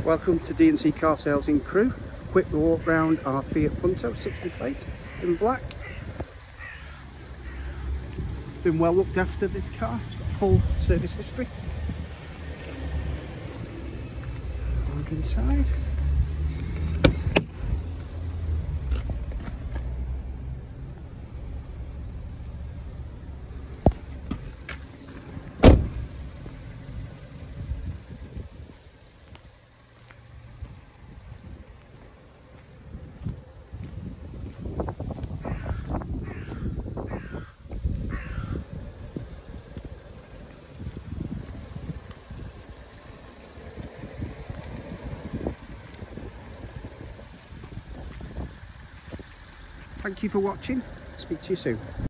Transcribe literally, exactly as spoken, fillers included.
Welcome to D and C Car Sales in Crewe. Quick walk round our Fiat Punto sixty plate in black. Been well looked after, this car. It's got full service history. Look inside. Thank you for watching. Speak to you soon.